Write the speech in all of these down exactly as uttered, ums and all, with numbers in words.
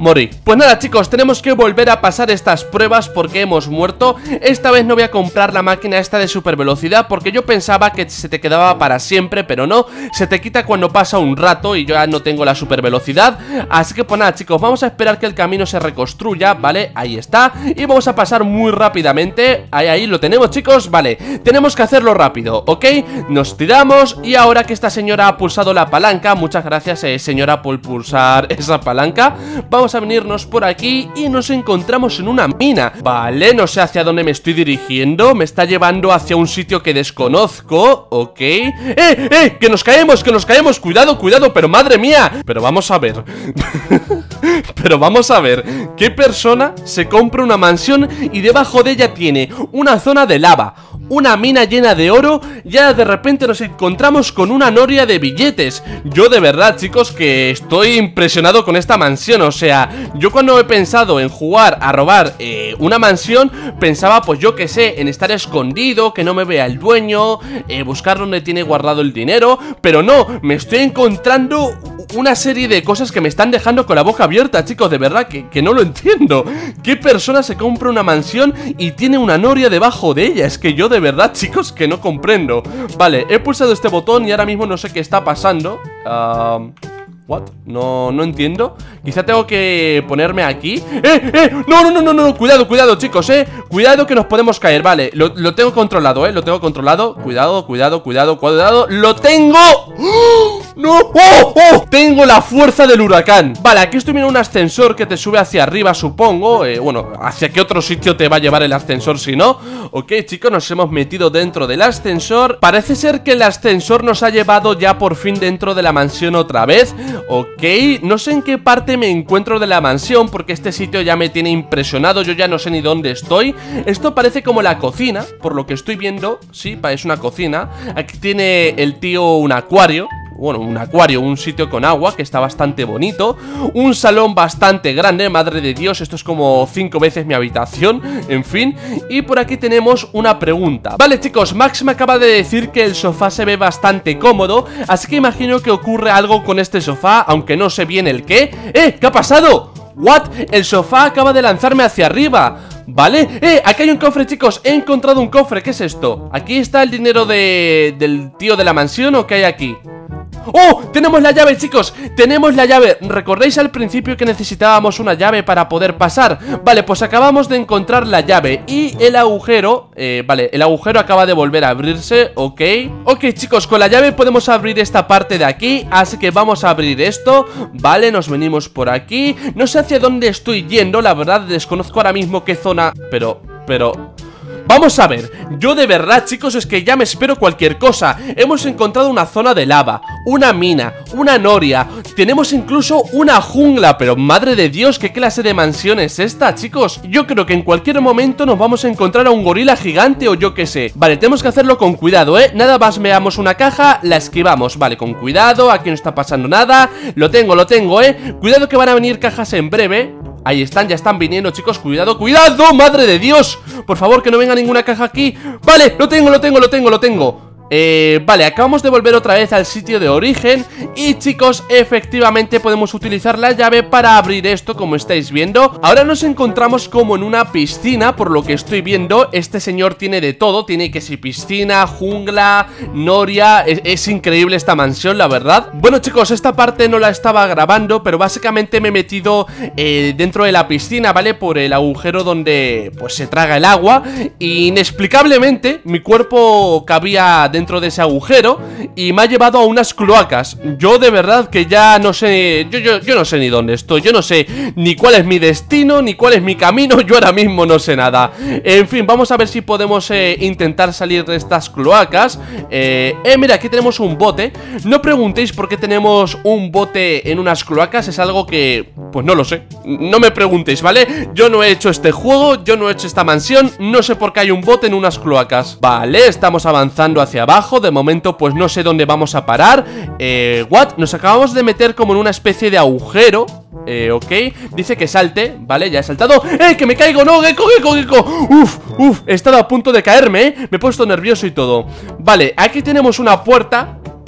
morí. Pues nada chicos, tenemos que volver a pasar estas pruebas porque hemos muerto. Esta vez no voy a comprar la máquina esta de super velocidad porque yo pensaba que se te quedaba para siempre, pero no, se te quita cuando pasa un rato y yo ya no tengo la super velocidad. Así que pues nada chicos, vamos a esperar que el camino se reconstruya, ¿vale? Ahí está, y vamos a pasar muy rápidamente. Ahí, ahí lo tenemos chicos, vale, tenemos que hacerlo rápido, ¿ok? Nos tiramos y ahora que esta señora ha pulsado la palanca, muchas gracias eh, señora por pulsar esa palanca, vamos a venirnos por aquí y nos encontramos en una mina. Vale, no sé hacia dónde me estoy dirigiendo, me está llevando hacia un sitio que desconozco, ¿ok? ¡Eh, eh! ¡Que nos caemos, que nos caemos! ¡Cuidado, cuidado! ¡Pero madre mía! Pero vamos a ver Pero vamos a ver, ¿qué persona se compra una mansión y debajo de ella tiene una zona de lava, una mina llena de oro, ya de repente nos encontramos con una noria de billetes? Yo de verdad chicos que estoy impresionado con esta mansión. O sea, yo cuando he pensado en jugar a robar eh, una mansión, pensaba pues yo que sé, en estar escondido, que no me vea el dueño, eh, buscar donde tiene guardado el dinero. Pero no, me estoy encontrando una serie de cosas que me están dejando con la boca abierta, chicos, de verdad que, que no lo entiendo. ¿Qué persona se compra una mansión y tiene una noria debajo de ella? Es que yo de verdad, chicos, que no comprendo. Vale, he pulsado este botón y ahora mismo no sé qué está pasando. Uh... ¿What? No, no entiendo. Quizá tengo que ponerme aquí. ¡Eh, eh! No, no, no, no, no, cuidado, cuidado, chicos, eh cuidado que nos podemos caer, vale, lo, lo tengo controlado, eh, lo tengo controlado. Cuidado, cuidado, cuidado, cuidado. ¡Lo tengo! ¡Oh! ¡No! ¡Oh! ¡Oh! Tengo la fuerza del huracán. Vale, aquí estoy viendo un ascensor que te sube hacia arriba, supongo. eh, Bueno, hacia qué otro sitio te va a llevar el ascensor si no. Ok, chicos, nos hemos metido dentro del ascensor. Parece ser que el ascensor nos ha llevado ya por fin dentro de la mansión otra vez. Ok, no sé en qué parte me encuentro de la mansión porque este sitio ya me tiene impresionado. Yo ya no sé ni dónde estoy. Esto parece como la cocina, por lo que estoy viendo. Sí, es una cocina. Aquí tiene el tío un acuario. Bueno, un acuario, un sitio con agua que está bastante bonito. Un salón bastante grande, madre de Dios, esto es como cinco veces mi habitación. En fin, y por aquí tenemos una pregunta. Vale chicos, Max me acaba de decir que el sofá se ve bastante cómodo, así que imagino que ocurre algo con este sofá, aunque no sé bien el qué. ¡Eh! ¿Qué ha pasado? ¿What? El sofá acaba de lanzarme hacia arriba. Vale, eh, aquí hay un cofre chicos, he encontrado un cofre, ¿qué es esto? ¿Aquí está el dinero de... del tío de la mansión o qué hay aquí? ¡Oh! ¡Tenemos la llave, chicos! ¡Tenemos la llave! ¿Recordáis al principio que necesitábamos una llave para poder pasar? Vale, pues acabamos de encontrar la llave y el agujero... Eh, vale, el agujero acaba de volver a abrirse, ok. Ok, chicos, con la llave podemos abrir esta parte de aquí, así que vamos a abrir esto. Vale, nos venimos por aquí. No sé hacia dónde estoy yendo, la verdad, desconozco ahora mismo qué zona... Pero... pero... Vamos a ver, yo de verdad chicos es que ya me espero cualquier cosa. Hemos encontrado una zona de lava, una mina, una noria, tenemos incluso una jungla. Pero madre de Dios, ¿qué clase de mansión es esta, chicos? Yo creo que en cualquier momento nos vamos a encontrar a un gorila gigante o yo qué sé. Vale, tenemos que hacerlo con cuidado, eh. Nada más veamos una caja, la esquivamos. Vale, con cuidado, aquí no está pasando nada. Lo tengo, lo tengo, eh. Cuidado que van a venir cajas en breve. Ahí están, ya están viniendo, chicos, cuidado, cuidado, madre de Dios. Por favor, que no venga ninguna caja aquí. Vale, lo tengo, lo tengo, lo tengo, lo tengo. Eh, vale, acabamos de volver otra vez al sitio de origen. Y chicos, efectivamente podemos utilizar la llave para abrir esto, como estáis viendo. Ahora nos encontramos como en una piscina, por lo que estoy viendo. Este señor tiene de todo, tiene que si piscina, jungla, noria. Es, es increíble esta mansión, la verdad. Bueno chicos, esta parte no la estaba grabando, pero básicamente me he metido eh, dentro de la piscina, ¿vale? Por el agujero donde pues se traga el agua. Y inexplicablemente mi cuerpo cabía dentro dentro de ese agujero y me ha llevado a unas cloacas. Yo de verdad que ya no sé, yo, yo, yo no sé ni dónde estoy, yo no sé ni cuál es mi destino, ni cuál es mi camino, yo ahora mismo no sé nada. En fin, vamos a ver si podemos eh, intentar salir de estas cloacas. Eh, eh, mira, aquí tenemos un bote. No preguntéis por qué tenemos un bote en unas cloacas, es algo que, pues no lo sé. No me preguntéis, ¿vale? Yo no he hecho este juego, yo no he hecho esta mansión, no sé por qué hay un bote en unas cloacas. Vale, estamos avanzando hacia abajo. De momento pues no sé dónde vamos a parar. Eh, what? Nos acabamos de meter como en una especie de agujero. Eh, ok, dice que salte, vale, ya he saltado. ¡Eh, que me caigo! ¡No, Gecko, Gecko, Gecko! Uf, uf, he estado a punto de caerme, ¿eh? Me he puesto nervioso y todo. Vale, aquí tenemos una puerta.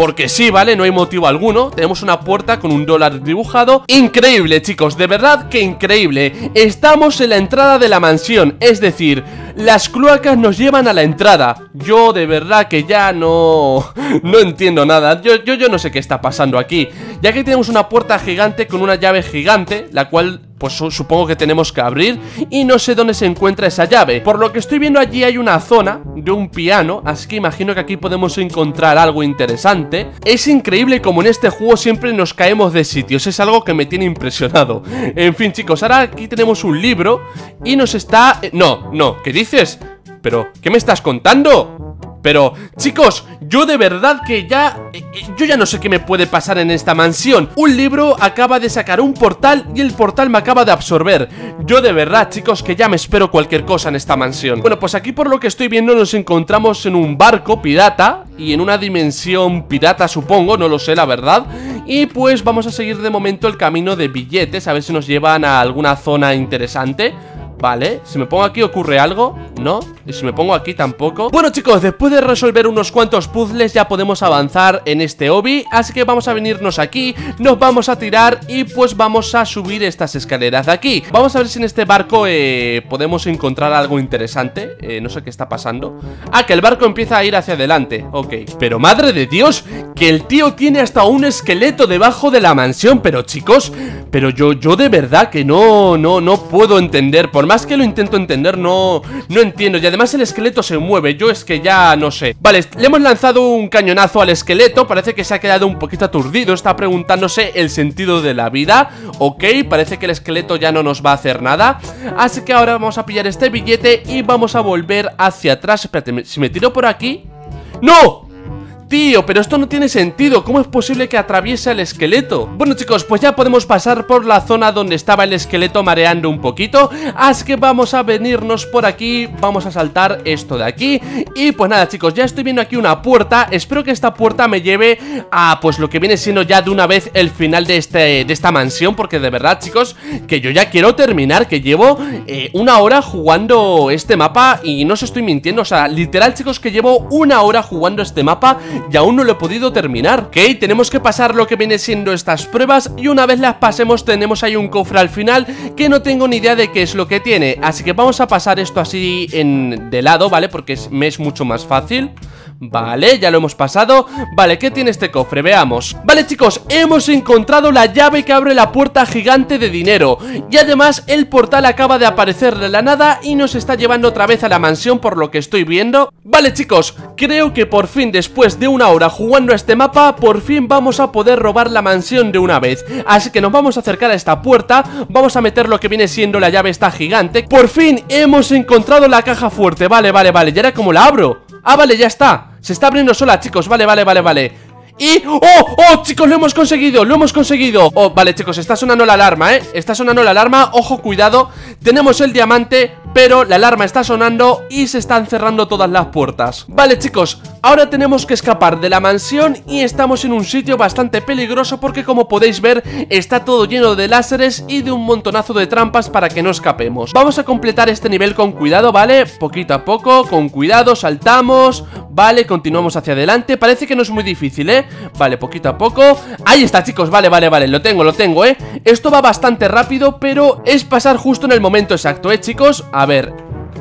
porque sí, ¿vale? No hay motivo alguno. Tenemos una puerta con un dólar dibujado. Increíble, chicos, de verdad que increíble. Estamos en la entrada de la mansión, es decir, las cloacas nos llevan a la entrada. Yo de verdad que ya no... no entiendo nada. Yo, yo, yo no sé qué está pasando aquí. Ya que tenemos una puerta gigante con una llave gigante, la cual... pues supongo que tenemos que abrir y no sé dónde se encuentra esa llave. Por lo que estoy viendo, allí hay una zona de un piano, así que imagino que aquí podemos encontrar algo interesante. Es increíble como en este juego siempre nos caemos de sitios, es algo que me tiene impresionado. En fin, chicos, ahora aquí tenemos un libro y nos está... No, no, ¿qué dices? Pero, ¿qué me estás contando? Pero, chicos, yo de verdad que ya... Eh, yo ya no sé qué me puede pasar en esta mansión. Un libro acaba de sacar un portal y el portal me acaba de absorber. Yo de verdad, chicos, que ya me espero cualquier cosa en esta mansión. Bueno, pues aquí por lo que estoy viendo nos encontramos en un barco pirata y en una dimensión pirata, supongo, no lo sé, la verdad. Y pues vamos a seguir de momento el camino de billetes, a ver si nos llevan a alguna zona interesante. Vale, si me pongo aquí ocurre algo, ¿no? Y si me pongo aquí tampoco. Bueno, chicos, después de resolver unos cuantos puzzles ya podemos avanzar en este obby. Así que vamos a venirnos aquí, nos vamos a tirar y pues vamos a subir estas escaleras de aquí. Vamos a ver si en este barco eh, podemos encontrar algo interesante. eh, No sé qué está pasando. Ah, que el barco empieza a ir hacia adelante. Ok, pero madre de Dios, que el tío tiene hasta un esqueleto debajo de la mansión. Pero chicos, pero yo, yo de verdad que no, no, no puedo entender. Por más que lo intento entender, no, no entiendo. Y además el esqueleto se mueve, yo es que ya no sé. Vale, le hemos lanzado un cañonazo al esqueleto. Parece que se ha quedado un poquito aturdido, está preguntándose el sentido de la vida. Ok, parece que el esqueleto ya no nos va a hacer nada. Así que ahora vamos a pillar este billete y vamos a volver hacia atrás. Espérate, si me tiro por aquí... ¡No! Tío, pero esto no tiene sentido. ¿Cómo es posible que atraviese el esqueleto? Bueno, chicos, pues ya podemos pasar por la zona donde estaba el esqueleto mareando un poquito. Así que vamos a venirnos por aquí. Vamos a saltar esto de aquí. Y pues nada, chicos, ya estoy viendo aquí una puerta. Espero que esta puerta me lleve a pues lo que viene siendo ya de una vez el final de, este, de esta mansión. Porque de verdad, chicos, que yo ya quiero terminar. Que llevo eh, una hora jugando este mapa y no os estoy mintiendo. O sea, literal, chicos, que llevo una hora jugando este mapa y aún no lo he podido terminar. Ok, tenemos que pasar lo que viene siendo estas pruebas y una vez las pasemos tenemos ahí un cofre al final que no tengo ni idea de qué es lo que tiene. Así que vamos a pasar esto así en, de lado, ¿vale? Porque es, me es mucho más fácil. Vale, ya lo hemos pasado. Vale, ¿qué tiene este cofre? Veamos. Vale, chicos, hemos encontrado la llave que abre la puerta gigante de dinero. Y además el portal acaba de aparecer de la nada y nos está llevando otra vez a la mansión por lo que estoy viendo. Vale, chicos, creo que por fin después de una hora jugando a este mapa, por fin vamos a poder robar la mansión de una vez. Así que nos vamos a acercar a esta puerta. Vamos a meter lo que viene siendo la llave esta gigante. Por fin hemos encontrado la caja fuerte. Vale, vale, vale, ¿y ahora cómo la abro? Ah, vale, ya está. Se está abriendo sola, chicos, vale, vale, vale, vale. Y... ¡Oh! ¡Oh! Chicos, lo hemos conseguido, lo hemos conseguido. Oh, vale, chicos, está sonando la alarma, ¿eh? Está sonando la alarma, ojo, cuidado. Tenemos el diamante, pero la alarma está sonando y se están cerrando todas las puertas. Vale, chicos, ahora tenemos que escapar de la mansión y estamos en un sitio bastante peligroso porque, como podéis ver, está todo lleno de láseres y de un montonazo de trampas para que no escapemos. Vamos a completar este nivel con cuidado, ¿vale? Poquito a poco, con cuidado, saltamos. Vale, continuamos hacia adelante. Parece que no es muy difícil, ¿eh? Vale, poquito a poco. Ahí está, chicos, vale, vale, vale, lo tengo, lo tengo, ¿eh? Esto va bastante rápido, pero es pasar justo en el momento exacto, ¿eh, chicos? A ver.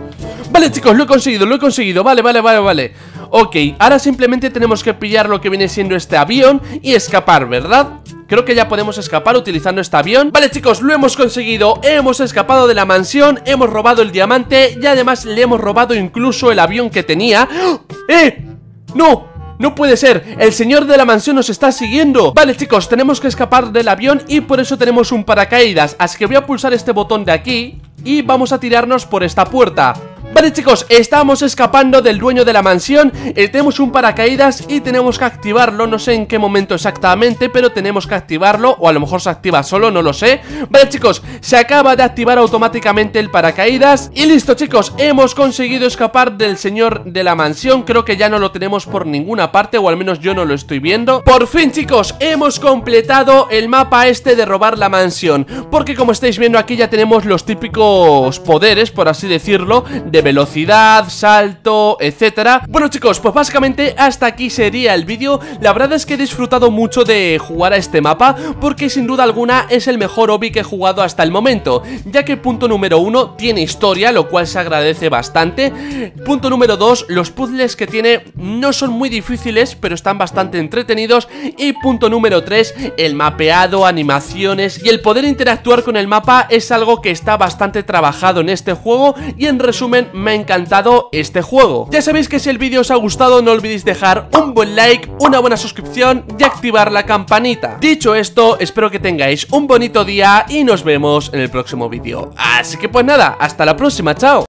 Vale, chicos, lo he conseguido, lo he conseguido, vale, vale, vale, vale. Ok, ahora simplemente tenemos que pillar lo que viene siendo este avión y escapar, ¿verdad? Creo que ya podemos escapar utilizando este avión. Vale, chicos, lo hemos conseguido. Hemos escapado de la mansión, hemos robado el diamante y además le hemos robado incluso el avión que tenía. ¡Eh! ¡No! ¡No puede ser! ¡El señor de la mansión nos está siguiendo! Vale, chicos, tenemos que escapar del avión y por eso tenemos un paracaídas. Así que voy a pulsar este botón de aquí y vamos a tirarnos por esta puerta. Vale, chicos, estamos escapando del dueño de la mansión. eh, Tenemos un paracaídas y tenemos que activarlo. No sé en qué momento exactamente, pero tenemos que activarlo. O a lo mejor se activa solo, no lo sé. Vale, chicos, se acaba de activar automáticamente el paracaídas. Y listo, chicos, hemos conseguido escapar del señor de la mansión. Creo que ya no lo tenemos por ninguna parte, o al menos yo no lo estoy viendo. Por fin, chicos, hemos completado el mapa este de robar la mansión. Porque como estáis viendo aquí ya tenemos los típicos poderes, por así decirlo, de de velocidad, salto, etcétera. Bueno chicos, pues básicamente hasta aquí sería el vídeo. La verdad es que he disfrutado mucho de jugar a este mapa, porque sin duda alguna es el mejor obby que he jugado hasta el momento, ya que punto número uno, tiene historia, lo cual se agradece bastante. Punto número dos, los puzzles que tiene no son muy difíciles, pero están bastante entretenidos. Y punto número tres, el mapeado, animaciones y el poder interactuar con el mapa es algo que está bastante trabajado en este juego. Y en resumen, me ha encantado este juego. Ya sabéis que si el vídeo os ha gustado, no olvidéis dejar un buen like, una buena suscripción y activar la campanita. Dicho esto, espero que tengáis un bonito día y nos vemos en el próximo vídeo. Así que pues nada, hasta la próxima, chao.